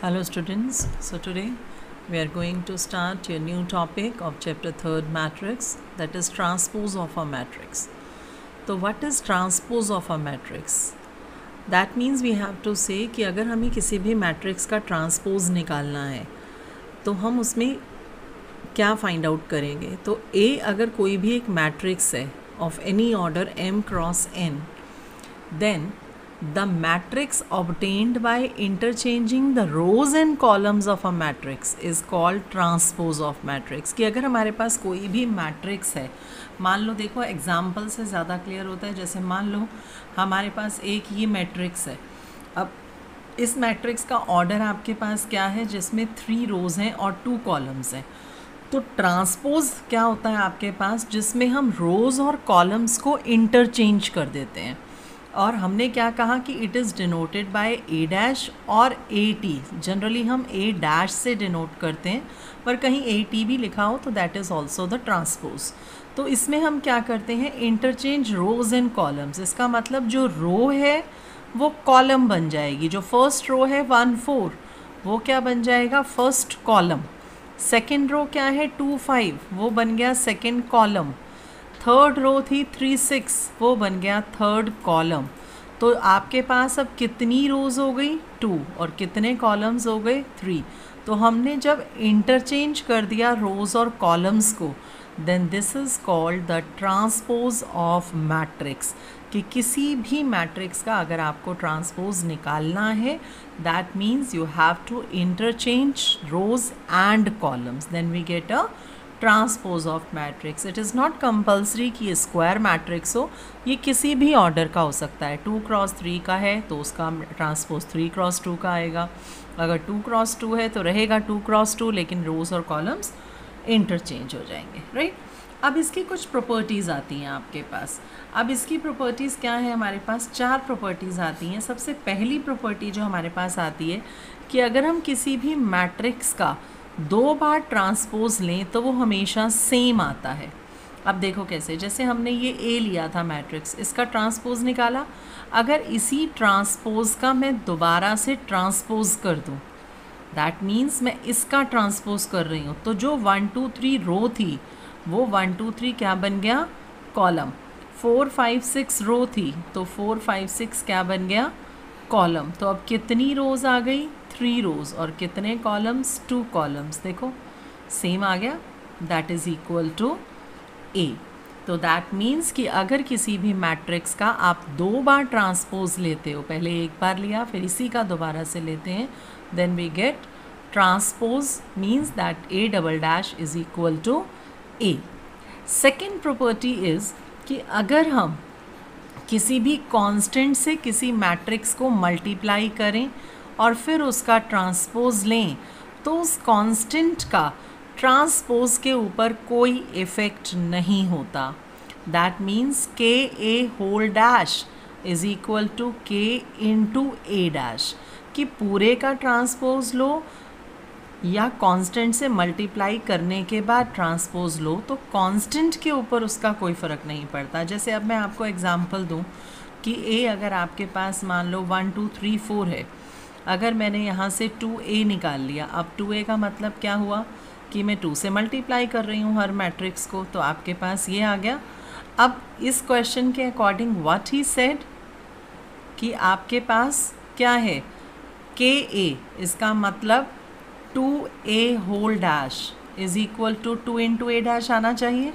Hello students, so today we are going to start a new topic of chapter 3rd matrix, that is transpose of a matrix. So what is transpose of a matrix? That means we have to say कि अगर हमें किसी भी matrix का transpose निकालना है तो हम उसमें क्या फाइंड आउट करेंगे. तो A अगर कोई भी एक मैट्रिक्स है of any order m cross n, then the matrix obtained by interchanging the rows and columns of a matrix is called transpose of matrix. कि अगर हमारे पास कोई भी मैट्रिक्स है, मान लो, देखो एग्जाम्पल से ज़्यादा क्लियर होता है. जैसे मान लो हमारे पास एक ये मैट्रिक्स है. अब इस मैट्रिक्स का ऑर्डर आपके पास क्या है, जिसमें 3 रोज़ हैं और 2 कॉलम्स हैं. तो ट्रांसपोज क्या होता है आपके पास, जिसमें हम रोज़ और कॉलम्स को इंटरचेंज कर देते हैं. और हमने क्या कहा कि it is denoted by A dash और ए टी. जनरली हम ए डैश से डिनोट करते हैं, पर कहीं ए टी भी लिखा हो तो that is also the transpose. तो इसमें हम क्या करते हैं, इंटरचेंज रोज़ एंड कॉलम्स. इसका मतलब जो रो है वो कॉलम बन जाएगी. जो फर्स्ट रो है 1 4, वो क्या बन जाएगा, फर्स्ट कॉलम. सेकेंड रो क्या है 2 5, वो बन गया सेकेंड कॉलम. थर्ड रो थी 3 6, वो बन गया थर्ड कॉलम. तो आपके पास अब कितनी रोज़ हो गई, 2, और कितने कॉलम्स हो गए, 3. तो हमने जब इंटरचेंज कर दिया रोज़ और कॉलम्स को, then this is called the transpose of matrix. कि किसी भी मैट्रिक्स का अगर आपको ट्रांसपोज निकालना है, that means you have to interchange rows and columns, then we get a transpose of matrix. It is not compulsory कि ये स्क्वायर मैट्रिक्स हो, ये किसी भी ऑर्डर का हो सकता है. 2 क्रॉस 3 का है तो उसका ट्रांसपोज 3 क्रॉस 2 का आएगा. अगर 2 क्रॉस 2 है तो रहेगा 2 क्रॉस 2, लेकिन रोज़ और कॉलम्स इंटरचेंज हो जाएंगे, राइट. अब इसकी कुछ प्रॉपर्टीज़ आती हैं आपके पास. अब इसकी प्रॉपर्टीज़ क्या है, हमारे पास 4 प्रॉपर्टीज़ आती हैं. सबसे पहली प्रॉपर्टी जो हमारे पास आती है कि अगर हम किसी भी मैट्रिक्स का 2 बार ट्रांसपोज लें तो वो हमेशा सेम आता है. अब देखो कैसे, जैसे हमने ये A लिया था मैट्रिक्स, इसका ट्रांसपोज निकाला. अगर इसी ट्रांसपोज का मैं दोबारा से ट्रांसपोज कर दूँ, दैट मीन्स मैं इसका ट्रांसपोज कर रही हूँ, तो जो 1 2 3 रो थी वो 1 2 3 क्या बन गया, कॉलम. 4 5 6 रो थी तो 4 5 6 क्या बन गया, कॉलम. तो अब कितनी रोज़ आ गई, 3 रोज़, और कितने कॉलम्स, 2 कॉलम्स. देखो सेम आ गया, that is equal to A. तो दैट मीन्स कि अगर किसी भी मैट्रिक्स का आप 2 बार ट्रांसपोज लेते हो, पहले एक बार लिया फिर इसी का दोबारा से लेते हैं, then we get transpose, means that A double dash is equal to A. Second property is कि अगर हम किसी भी कांस्टेंट से किसी मैट्रिक्स को मल्टीप्लाई करें और फिर उसका ट्रांसपोज लें, तो उस कांस्टेंट का ट्रांसपोज के ऊपर कोई इफ़ेक्ट नहीं होता. That means K A whole dash is equal to K into A dash. कि पूरे का ट्रांसपोज लो या कांस्टेंट से मल्टीप्लाई करने के बाद ट्रांसपोज लो, तो कांस्टेंट के ऊपर उसका कोई फ़र्क नहीं पड़ता. जैसे अब मैं आपको एग्जांपल दूं कि A अगर आपके पास मान लो 1 2 3 4 है, अगर मैंने यहाँ से 2A निकाल लिया, अब 2A का मतलब क्या हुआ कि मैं 2 से मल्टीप्लाई कर रही हूँ हर मैट्रिक्स को, तो आपके पास ये आ गया. अब इस क्वेश्चन के अकॉर्डिंग व्हाट ही सेड कि आपके पास क्या है, KA, इसका मतलब 2A whole dash is equal to 2 into A dash आना चाहिए.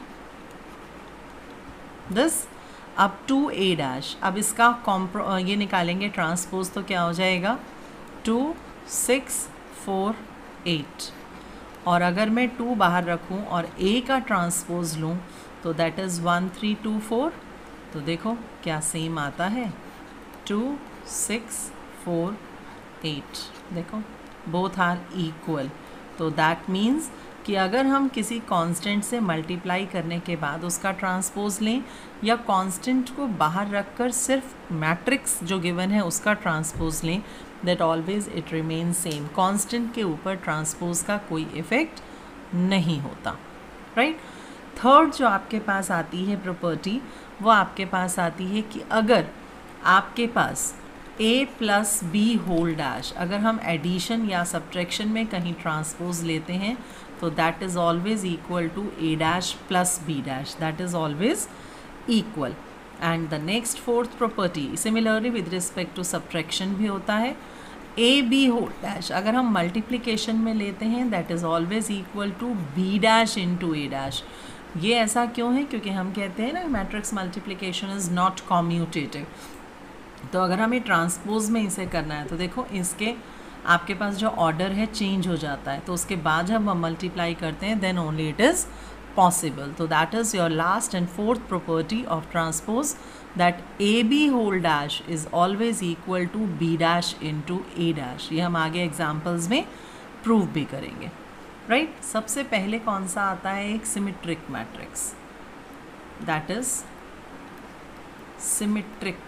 दिस अब 2A डैश, अब इसका ये निकालेंगे ट्रांसपोज, तो क्या हो जाएगा 2 6 4 8. और अगर मैं 2 बाहर रखूं और A का ट्रांसपोज लूं तो दैट इज़ 1 3 2 4. तो देखो क्या सेम आता है, 2 6 4 8. देखो बोथ आर इक्वल. तो दैट मीन्स कि अगर हम किसी कांस्टेंट से मल्टीप्लाई करने के बाद उसका ट्रांसपोज लें या कांस्टेंट को बाहर रखकर सिर्फ मैट्रिक्स जो गिवन है उसका ट्रांसपोज लें, that always it remain same. Constant के ऊपर ट्रांसपोज का कोई इफ़ेक्ट नहीं होता, राइट. थर्ड जो आपके पास आती है प्रॉपर्टी, वो आपके पास आती है कि अगर आपके पास A plus B whole dash, अगर हम एडिशन या सब्ट्रैक्शन में कहीं ट्रांसपोज लेते हैं तो that is always equal to A dash plus B dash, that is always equal. And the next fourth property similarly with respect to subtraction भी होता है. ए बी होल डैश अगर हम मल्टीप्लिकेशन में लेते हैं that is always equal to B dash into A dash. ये ऐसा क्यों है? क्योंकि हम कहते हैं ना matrix multiplication is not commutative. तो अगर हमें ट्रांसपोज में इसे करना है तो देखो इसके आपके पास जो ऑर्डर है चेंज हो जाता है, तो उसके बाद जब हम मल्टीप्लाई करते हैं then only it is possible. तो that is your last and fourth property of transpose, that A B whole dash is always equal to B dash into A dash. ये हम आगे एग्जाम्पल्स में प्रूव भी करेंगे, right. सबसे पहले कौन सा आता है? एक symmetric matrix, that is symmetric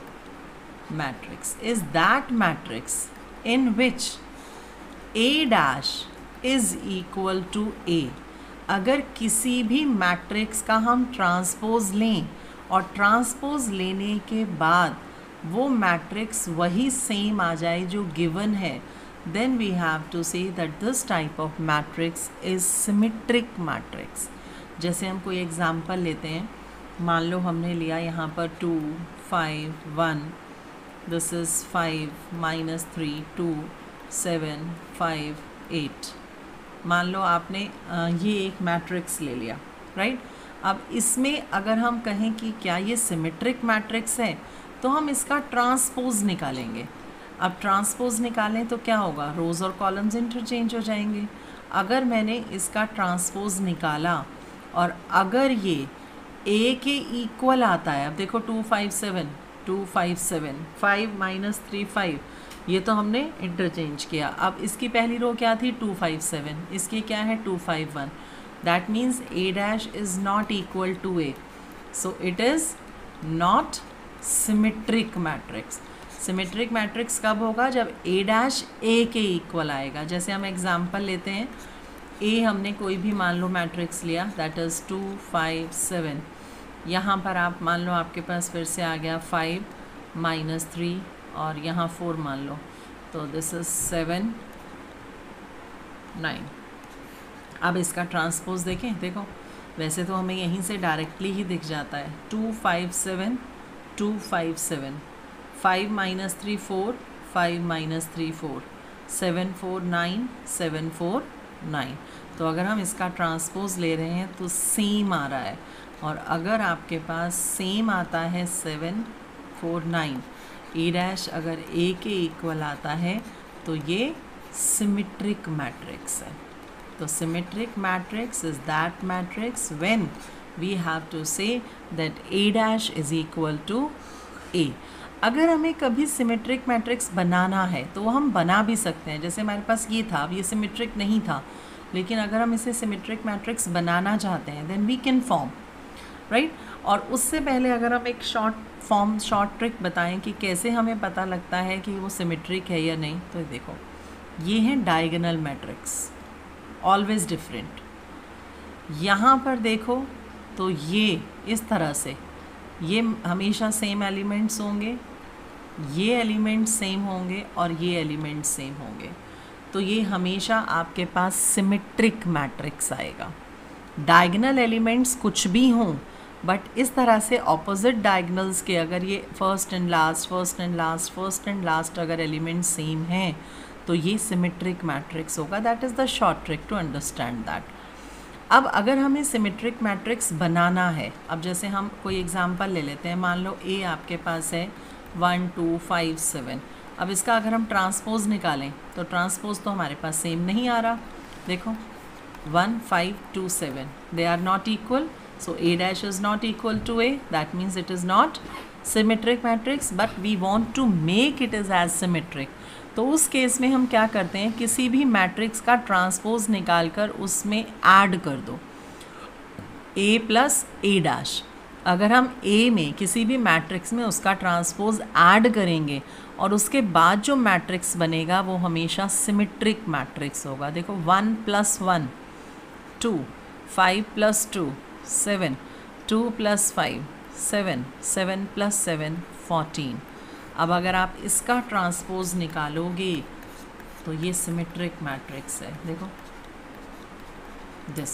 matrix is that matrix in which A dash is equal to A. अगर किसी भी मैट्रिक्स का हम ट्रांसपोज लें और ट्रांसपोज लेने के बाद वो मैट्रिक्स वही सेम आ जाए जो गिवन है, then we have to say that this type of matrix is symmetric matrix. जैसे हम कोई एग्जांपल लेते हैं, मान लो हमने लिया यहाँ पर 2 5 1, this is 5 minus 3 2 7 5 8. मान लो आपने ये एक मैट्रिक्स ले लिया, राइट. अब इसमें अगर हम कहें कि क्या ये सिमेट्रिक मैट्रिक्स है तो हम इसका ट्रांसपोज निकालेंगे. अब ट्रांसपोज निकालें तो क्या होगा? रोज़ और कॉलम्स इंटरचेंज हो जाएंगे. अगर मैंने इसका ट्रांसपोज निकाला और अगर ये ए के इक्वल आता है, अब देखो 2 5 7 2 5 7 5 माइनस 3 5, ये तो हमने इंटरचेंज किया. अब इसकी पहली रो क्या थी? 2 5 7, इसकी क्या है? 2 5 1. That means A dash is not equal to A, so it is not symmetric matrix. Symmetric matrix कब होगा? जब ए डैश ए के इक्वल आएगा. जैसे हम एग्जांपल लेते हैं, ए हमने कोई भी मान लो मैट्रिक्स लिया दैट इज़ 2 5 7. यहाँ पर आप मान लो आपके पास फिर से आ गया 5 माइनस 3 और यहाँ 4 मान लो, तो दिस इज़ 7 9. अब इसका ट्रांसपोज देखें, देखो वैसे तो हमें यहीं से डायरेक्टली ही दिख जाता है. 2 5 7 2 5 7, 5 माइनस 3 4 5 माइनस 3 4, 7 4 9 7 4 9. तो अगर हम इसका ट्रांसपोज ले रहे हैं तो सेम आ रहा है. और अगर आपके पास सेम आता है 7 4 9, ए डैश अगर ए के इक्वल आता है तो ये सिमेट्रिक मैट्रिक्स है. तो symmetric matrix is that matrix when we have to say that A dash is equal to A. अगर हमें कभी सिमेट्रिक मैट्रिक्स बनाना है तो हम बना भी सकते हैं. जैसे हमारे पास ये था, अब ये सिमेट्रिक नहीं था, लेकिन अगर हम इसे सिमेट्रिक मैट्रिक्स बनाना चाहते हैं then we can form, right. और उससे पहले अगर हम एक शॉर्ट ट्रिक बताएं कि कैसे हमें पता लगता है कि वो सिमेट्रिक है या नहीं, तो देखो ये है डायगोनल मैट्रिक्स, ऑलवेज डिफरेंट. यहाँ पर देखो तो ये इस तरह से ये हमेशा सेम एलिमेंट्स होंगे, ये एलिमेंट्स सेम होंगे और ये एलिमेंट्स सेम होंगे. तो ये हमेशा आपके पास सिमेट्रिक मैट्रिक्स आएगा. डायगोनल एलिमेंट्स कुछ भी हों, बट इस तरह से ऑपोजिट डायगोनल्स के अगर ये फर्स्ट एंड लास्ट अगर एलिमेंट्स सेम हैं तो ये सिमेट्रिक मैट्रिक्स होगा. That is the short trick to understand that. अब अगर हमें सिमेट्रिक मैट्रिक्स बनाना है, अब जैसे हम कोई एग्जांपल ले लेते हैं, मान लो ए आपके पास है 1 2 5 7. अब इसका अगर हम ट्रांसपोज निकालें तो ट्रांसपोज तो हमारे पास सेम नहीं आ रहा. देखो 1 5 2 7, they are not equal, so A dash is not equal to A, that means it is not symmetric matrix, but we want to make it as symmetric. तो उस केस में हम क्या करते हैं, किसी भी मैट्रिक्स का ट्रांसपोज निकाल कर उसमें ऐड कर दो A प्लस A डैश. अगर हम A में किसी भी मैट्रिक्स में उसका ट्रांसपोज ऐड करेंगे और उसके बाद जो मैट्रिक्स बनेगा वो हमेशा सिमेट्रिक मैट्रिक्स होगा. देखो 1 + 1 2, 5 + 2 7, 2 + 5 7, 7 + 7 14. अब अगर आप इसका ट्रांसपोज निकालोगे तो ये सिमेट्रिक मैट्रिक्स है। देखो दिस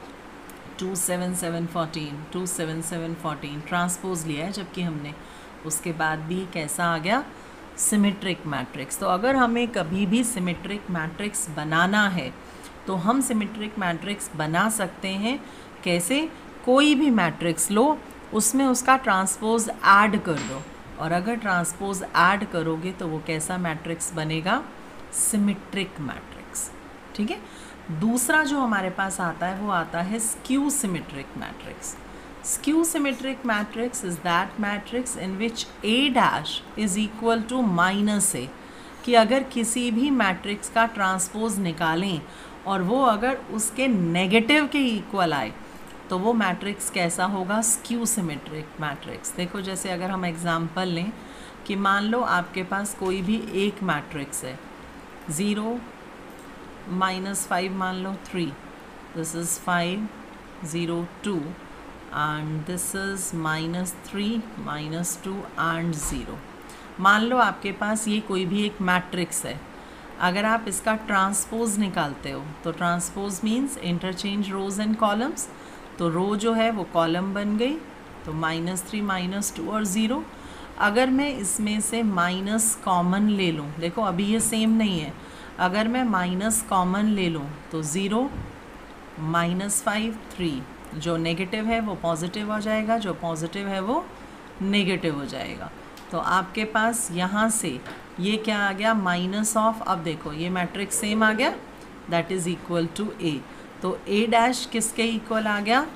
2 7 7 14 2 7 7 14 ट्रांसपोज लिया है, जबकि हमने उसके बाद भी कैसा आ गया, सिमेट्रिक मैट्रिक्स। तो अगर हमें कभी भी सिमेट्रिक मैट्रिक्स बनाना है तो हम सिमेट्रिक मैट्रिक्स बना सकते हैं कैसे, कोई भी मैट्रिक्स लो, उसमें उसका ट्रांसपोज ऐड कर दो, और अगर ट्रांसपोज ऐड करोगे तो वो कैसा मैट्रिक्स बनेगा, सिमेट्रिक मैट्रिक्स। ठीक है। दूसरा जो हमारे पास आता है वो आता है skew symmetric matrix. Skew symmetric matrix is that matrix in which A dash is equal to -A, कि अगर किसी भी मैट्रिक्स का ट्रांसपोज निकालें और वो अगर उसके नेगेटिव के इक्वल आए तो वो मैट्रिक्स कैसा होगा, स्क्यू सिमेट्रिक मैट्रिक्स। देखो जैसे अगर हम एग्जांपल लें कि मान लो आपके पास कोई भी एक मैट्रिक्स है, 0 -5 मान लो 3, this is 5 0 2 and this is -3 -2 and 0। मान लो आपके पास ये कोई भी एक मैट्रिक्स है, अगर आप इसका ट्रांसपोज निकालते हो तो transpose means interchange rows and columns, तो रो जो है वो कॉलम बन गई, तो -3 -2 और 0। अगर मैं इसमें से माइनस कॉमन ले लूँ, देखो अभी ये सेम नहीं है, अगर मैं माइनस कॉमन ले लूँ तो 0 -5 3, जो नेगेटिव है वो पॉजिटिव हो जाएगा, जो पॉजिटिव है वो नेगेटिव हो जाएगा। तो आपके पास यहाँ से ये क्या आ गया, माइनस ऑफ, अब देखो ये मैट्रिक्स सेम आ गया, that is equal to A। तो A डैश किसके इक्वल आ गया,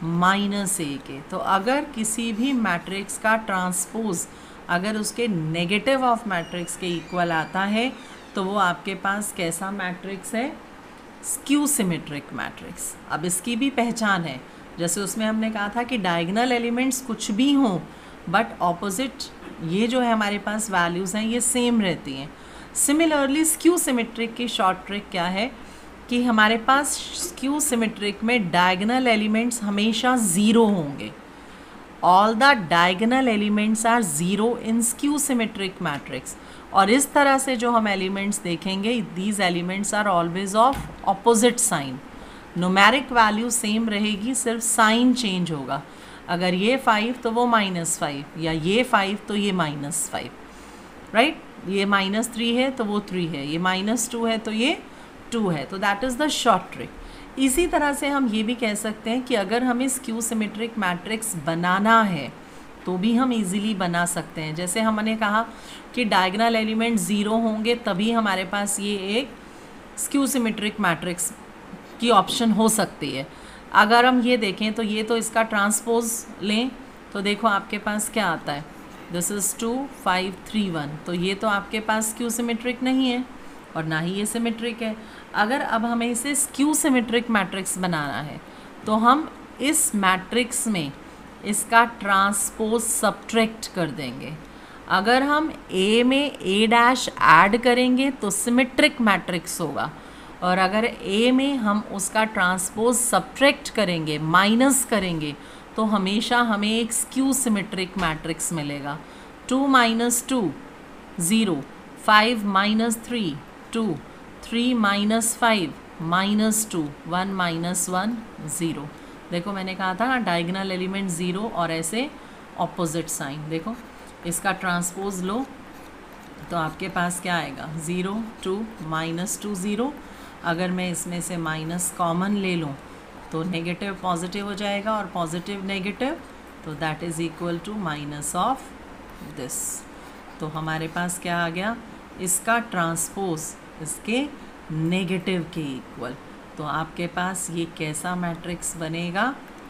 -A के। तो अगर किसी भी मैट्रिक्स का ट्रांसपोज अगर उसके नेगेटिव ऑफ मैट्रिक्स के इक्वल आता है तो वो आपके पास कैसा मैट्रिक्स है, स्क्यू सिमेट्रिक मैट्रिक्स। अब इसकी भी पहचान है, जैसे उसमें हमने कहा था कि डायगोनल एलिमेंट्स कुछ भी हों बट ऑपोजिट ये जो है हमारे पास वैल्यूज़ हैं ये सेम रहती हैं। सिमिलरली स्क्यू सिमेट्रिक की शॉर्ट ट्रिक क्या है कि हमारे पास स्क्यू सिमेट्रिक में डायगोनल एलिमेंट्स हमेशा 0 होंगे। All the diagonal elements are 0 in skew symmetric matrix. और इस तरह से जो हम एलिमेंट्स देखेंगे, these elements are always of opposite sign. Numeric value same रहेगी, सिर्फ साइन चेंज होगा। अगर ये 5 तो वो -5, या ये 5 तो ये -5, राइट। ये -3 है तो वो 3 है, ये -2 है तो ये 2 है। तो that is the short trick. इसी तरह से हम ये भी कह सकते हैं कि अगर हमें स्क्यू सिमेट्रिक मैट्रिक्स बनाना है तो भी हम इजीली बना सकते हैं। जैसे हमने कहा कि डायगोनल एलिमेंट 0 होंगे तभी हमारे पास ये एक स्क्यू सिमेट्रिक मैट्रिक्स की ऑप्शन हो सकती है। अगर हम ये देखें तो ये तो इसका ट्रांसपोज लें तो देखो आपके पास क्या आता है, दिस इज़ 2 5 3 1, तो ये तो आपके पास स्क्यू सिमेट्रिक नहीं है और ना ही ये सिमेट्रिक है। अगर अब हमें इसे स्क्यू सिमेट्रिक मैट्रिक्स बनाना है तो हम इस मैट्रिक्स में इसका ट्रांसपोज सब्ट्रैक्ट कर देंगे। अगर हम A में A डैश ऐड करेंगे तो सिमेट्रिक मैट्रिक्स होगा, और अगर A में हम उसका ट्रांसपोज सब्ट्रैक्ट करेंगे, माइनस करेंगे, तो हमेशा हमें एक स्क्यू सिमेट्रिक मैट्रिक्स मिलेगा। 2 - 2 0, 5 - 3 2, 3 - 5 -2, 1 - 1 0। देखो मैंने कहा था डायगोनल एलिमेंट 0 और ऐसे ऑपोजिट साइन। देखो इसका ट्रांसपोज लो तो आपके पास क्या आएगा, 0 2 -2 0। अगर मैं इसमें से माइनस कॉमन ले लूँ तो नेगेटिव पॉजिटिव हो जाएगा और पॉजिटिव नेगेटिव, तो that is equal to minus of this. तो हमारे पास क्या आ गया, इसका ट्रांसपोज इसके नेगेटिव के इक्वल। तो आपके पास ये कैसा मैट्रिक्स बनेगा,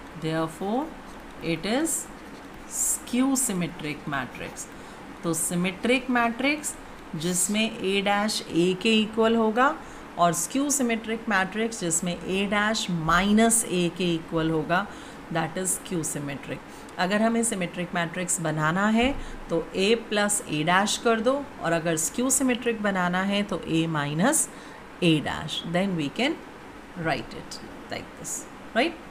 therefore it is skew symmetric matrix. तो सिमेट्रिक मैट्रिक्स जिसमें A डैश A के इक्वल होगा और स्क्यू सिमेट्रिक मैट्रिक्स जिसमें A डैश -A के इक्वल होगा, दैट इज़ स्क्यू सिमेट्रिक। अगर हमें सिमेट्रिक मैट्रिक्स बनाना है तो A + A डैश कर दो, और अगर स्क्यू सिमेट्रिक बनाना है तो A - A dash, then we can write it like this, right?